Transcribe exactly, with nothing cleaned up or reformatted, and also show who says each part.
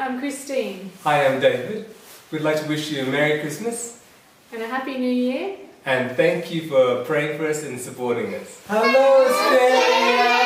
Speaker 1: I'm Christine.
Speaker 2: Hi, I'm David. We'd like to wish you a Merry Christmas.
Speaker 1: And a Happy New Year.
Speaker 2: And thank you for praying for us and supporting us. Hello, Australia!